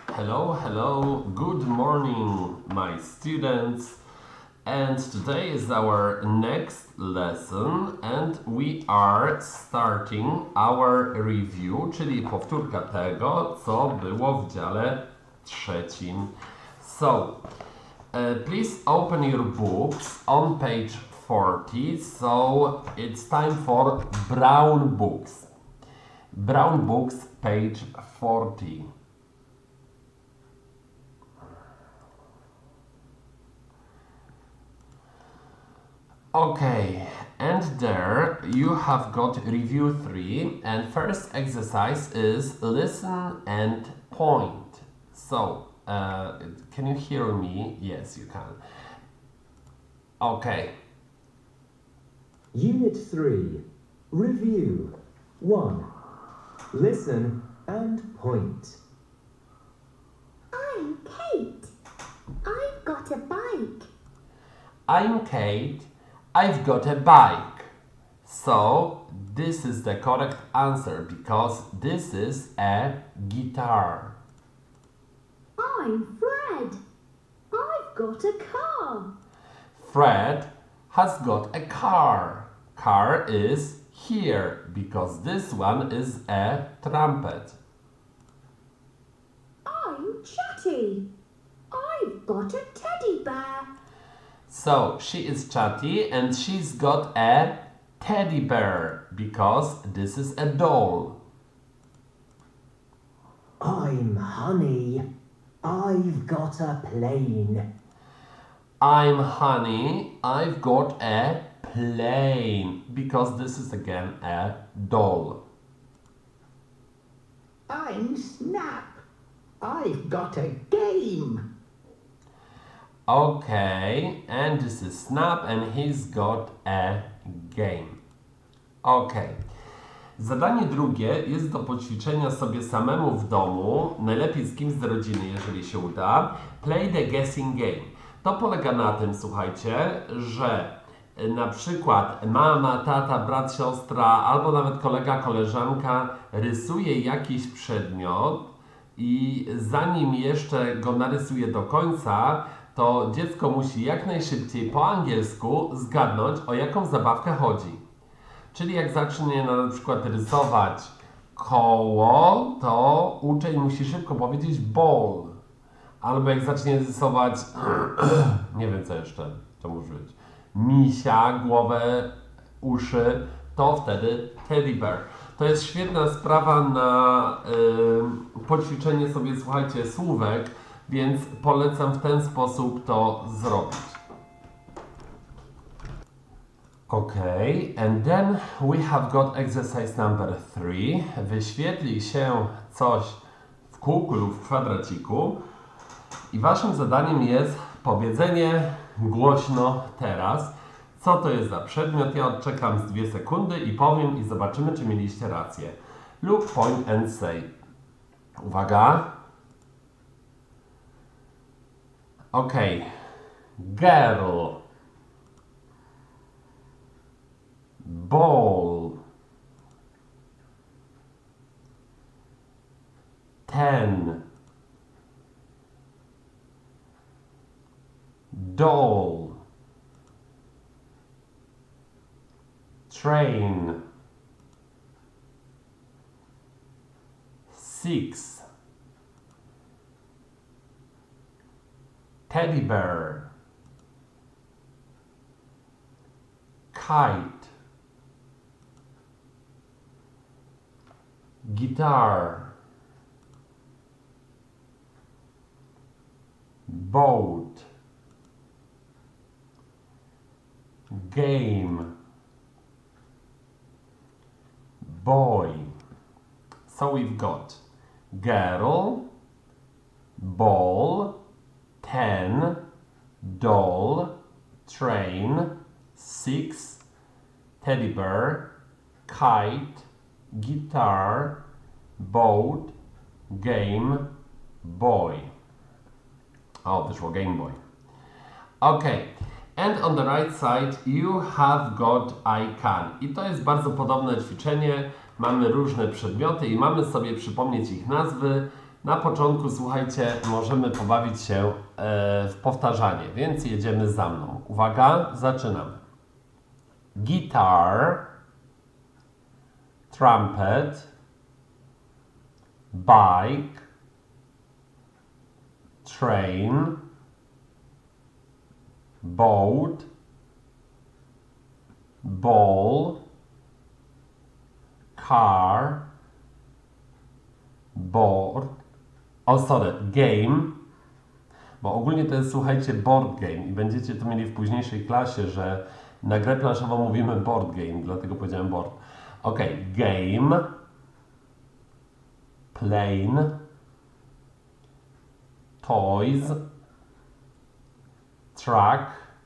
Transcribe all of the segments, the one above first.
Hello, good morning, my students. And today is our next lesson, and we are starting our review, czyli powtórka tego, co było w dziale trzecim. So, please open your books on page 40. So, it's time for brown books. Brown books, page 40. Okay, and there you have got review 3, and first exercise is listen and point. So, can you hear me? Yes, you can. Okay. Unit 3. Review. 1. Listen and point. I'm Kate. I've got a bike. I'm Kate. I've got a bike. So, this is the correct answer because this is a guitar. I'm Fred. I've got a car. Fred has got a car. Car is here because this one is a trumpet. I'm Chatty. I've got a teddy bear. So she is Chatty and she's got a teddy bear because this is a doll. I'm Honey. I've got a plane. I'm Honey. I've got a plane because this is again a doll. I'm Snap. I've got a game. Okay, and this is Snap and he's got a game. Okay. Zadanie drugie jest do poćwiczenia sobie samemu w domu, najlepiej z kimś z rodziny, jeżeli się uda. Play the guessing game. To polega na tym, słuchajcie, że na przykład mama, tata, brat, siostra albo nawet kolega, koleżanka rysuje jakiś przedmiot i zanim jeszcze go narysuje do końca, to dziecko musi jak najszybciej po angielsku zgadnąć, o jaką zabawkę chodzi. Czyli jak zacznie na przykład rysować koło, to uczeń musi szybko powiedzieć ball. Albo jak zacznie rysować, nie wiem co jeszcze to może być, misia, głowę, uszy, to wtedy teddy bear. To jest świetna sprawa na poćwiczenie sobie, słuchajcie, słówek, więc polecam w ten sposób to zrobić. Okay, and then we have got exercise number 3. Wyświetli się coś w kółku lub w kwadraciku i waszym zadaniem jest powiedzenie głośno teraz, co to jest za przedmiot. Ja odczekam z 2 sekundy i powiem i zobaczymy, czy mieliście rację. Look, point and say. Uwaga. Okay. Girl. Ball. 10. Doll. Train. 6. Teddy bear. Kite. Guitar. Boat. Game. Boy. So we've got girl, ball, 10, doll, train, 6, teddy bear, kite, guitar, boat, game, boy. Oh, wyszło Game Boy. Okay. And on the right side you have got I can. I to jest bardzo podobne ćwiczenie. Mamy różne przedmioty i mamy sobie przypomnieć ich nazwy. Na początku, słuchajcie, możemy pobawić się w powtarzanie, więc jedziemy za mną. Uwaga, zaczynam. Guitar, trumpet, bike, train, boat, ball, car, board, game, bo ogólnie to jest, słuchajcie, board game i będziecie to mieli w późniejszej klasie, że na grę planszową mówimy board game, dlatego powiedziałem board. Ok, game, plane, toys, truck,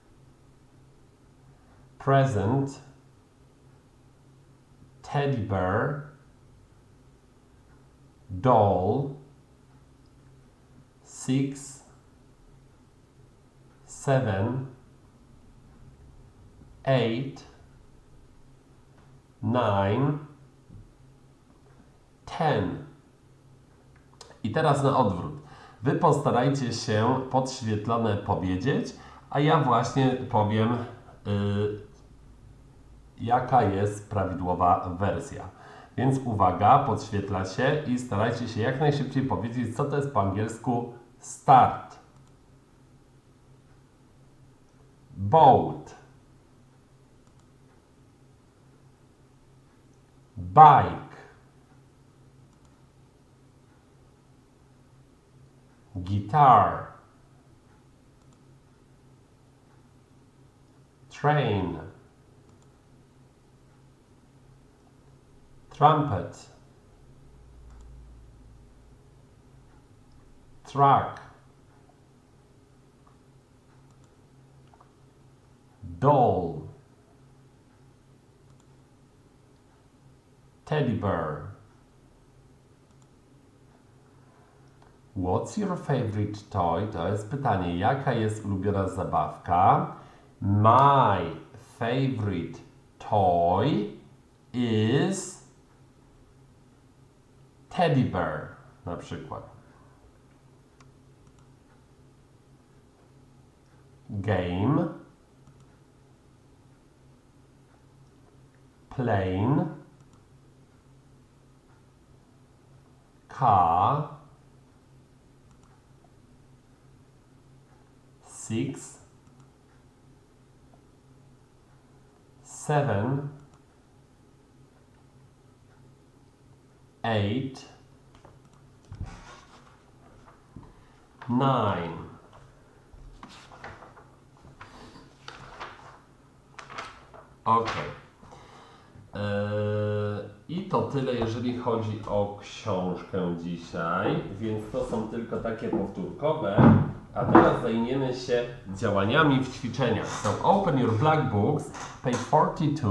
present, teddy bear, doll, 6, 7, 8, 9, 10. I teraz na odwrót. Wy postarajcie się podświetlone powiedzieć, a ja właśnie powiem, jaka jest prawidłowa wersja. Więc uwaga, podświetla się i starajcie się jak najszybciej powiedzieć, co to jest po angielsku start. Boat. Bike. Guitar. Train. Trumpet. Truck. Doll. Teddy bear. What's your favorite toy? To jest pytanie, jaka jest ulubiona zabawka? My favorite toy is teddy bear, na przykład. Game, plane, car, 6, 7, 8, 9. Ok. I to tyle, jeżeli chodzi o książkę dzisiaj, więc to są tylko takie powtórkowe. A teraz zajmiemy się działaniami w ćwiczeniach. So open your black books, page 42.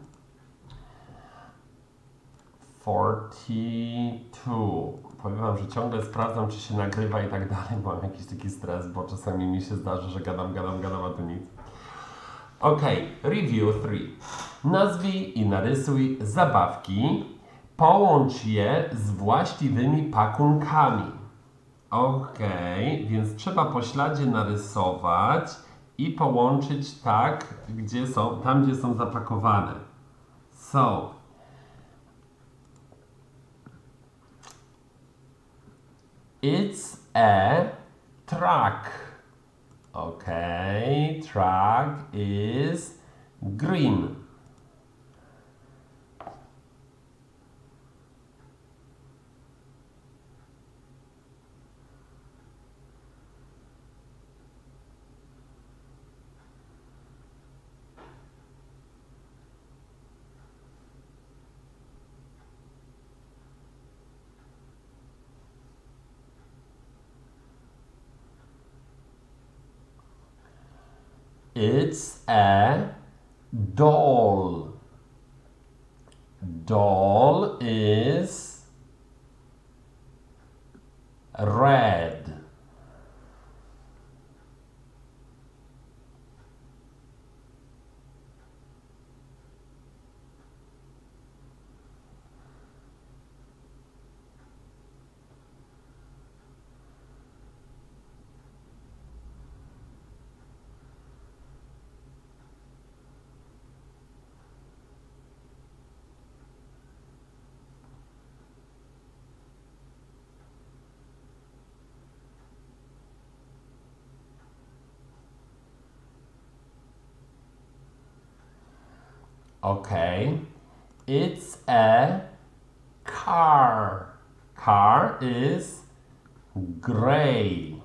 42. Powiem wam, że ciągle sprawdzam, czy się nagrywa i tak dalej, bo mam jakiś taki stres, bo czasami mi się zdarzy, że gadam, a tu nic. Ok, review 3. Nazwij i narysuj zabawki. Połącz je z właściwymi pakunkami. Ok, więc trzeba po śladzie narysować i połączyć tak, tam gdzie są zapakowane. So, it's a truck. Ok, truck is green. It's a doll. Doll is red. Okay. It's a car. Car is gray.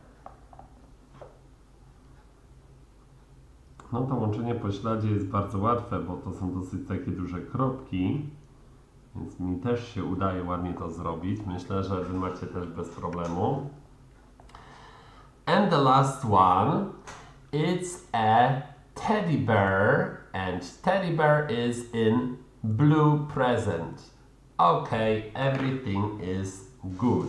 No to łączenie po śladzie jest bardzo łatwe, bo to są dosyć takie duże kropki, więc mi też się udaje ładnie to zrobić. Myślę, że wy macie też bez problemu. And the last one, it's a teddy bear, and teddy bear is in blue present. Okay, everything is good.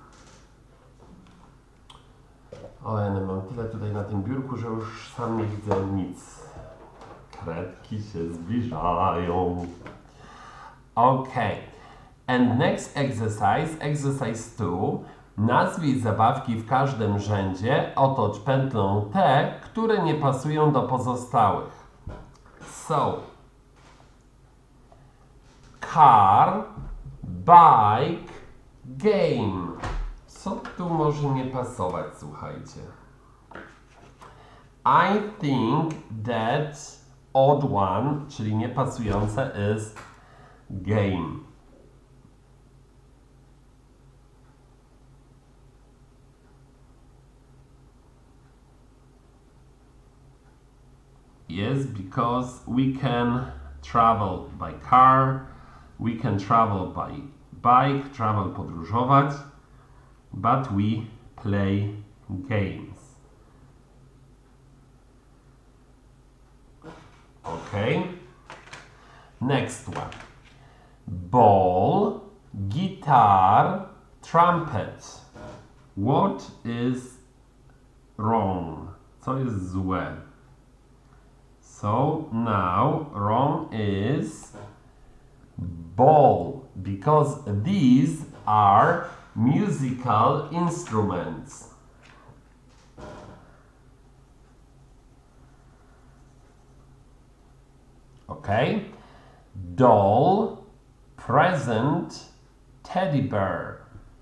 O, ja mam tyle tutaj na tym biurku, że już sam nie widzę nic. Kredki się zbliżają. Okay. And next exercise, exercise 2. Nazwij zabawki w każdym rzędzie, otocz pętlą te, które nie pasują do pozostałych. So, car, bike, game. Co tu może nie pasować, słuchajcie? I think that odd one, czyli niepasujące, is game. Yes, because we can travel by car, we can travel by bike, travel podróżować, but we play games. Okay. Next one. Ball, guitar, trumpet. What is wrong? Co jest złe? So now wrong is ball, because these are musical instruments. Okay. Doll, present, teddy bear.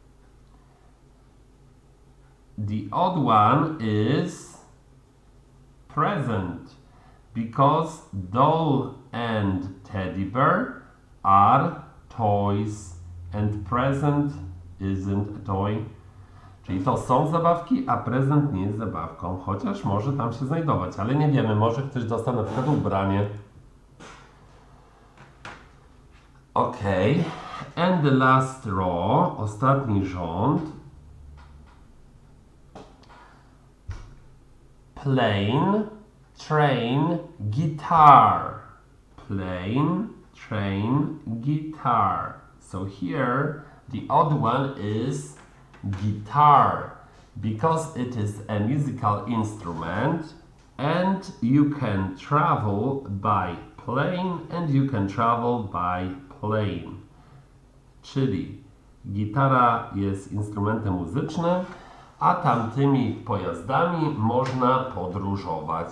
The odd one is present, because doll and teddy bear are toys and present isn't a toy. Czyli to są zabawki, a prezent nie jest zabawką, chociaż może tam się znajdować, ale nie wiemy, może ktoś dostał na przykład ubranie. Ok, and the last row, ostatni rząd. Plane, train, guitar. Plane, train, guitar. So here the odd one is guitar, because it is a musical instrument and you can travel by plane and you can travel by plane. Czyli gitara jest instrumentem muzycznym, a tamtymi pojazdami można podróżować.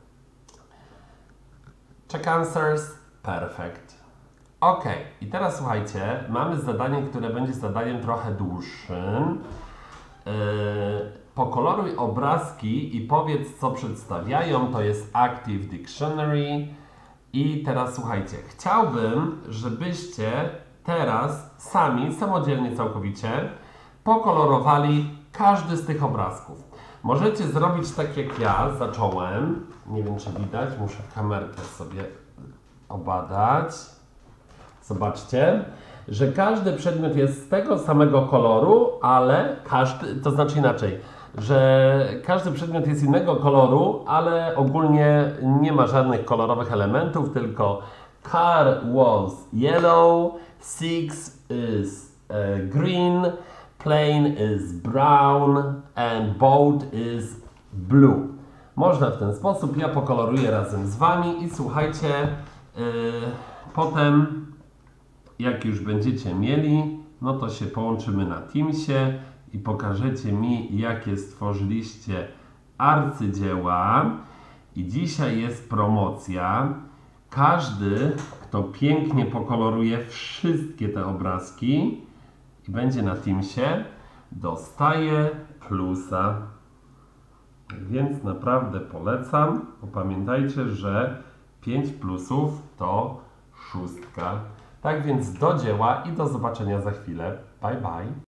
Check answers. Perfect. Ok, i teraz słuchajcie, mamy zadanie, które będzie zadaniem trochę dłuższym. Pokoloruj obrazki i powiedz, co przedstawiają. To jest Active Dictionary. I teraz słuchajcie, chciałbym, żebyście teraz sami, samodzielnie całkowicie, pokolorowali każdy z tych obrazków. Możecie zrobić tak, jak ja zacząłem. Nie wiem, czy widać, muszę kamerkę sobie obadać. Zobaczcie, że każdy przedmiot jest z tego samego koloru, ale to znaczy inaczej, że każdy przedmiot jest innego koloru, ale ogólnie nie ma żadnych kolorowych elementów, tylko car was yellow, six is green, plane is brown and boat is blue. Można w ten sposób, ja pokoloruję razem z Wami i słuchajcie, potem jak już będziecie mieli, no to się połączymy na Teamsie i pokażecie mi, jakie stworzyliście arcydzieła. I dzisiaj jest promocja. Każdy, kto pięknie pokoloruje wszystkie te obrazki i będzie na Teamsie, dostaje plusa. Więc naprawdę polecam. Bo pamiętajcie, że 5 plusów to 6. Tak więc do dzieła i do zobaczenia za chwilę. Bye bye.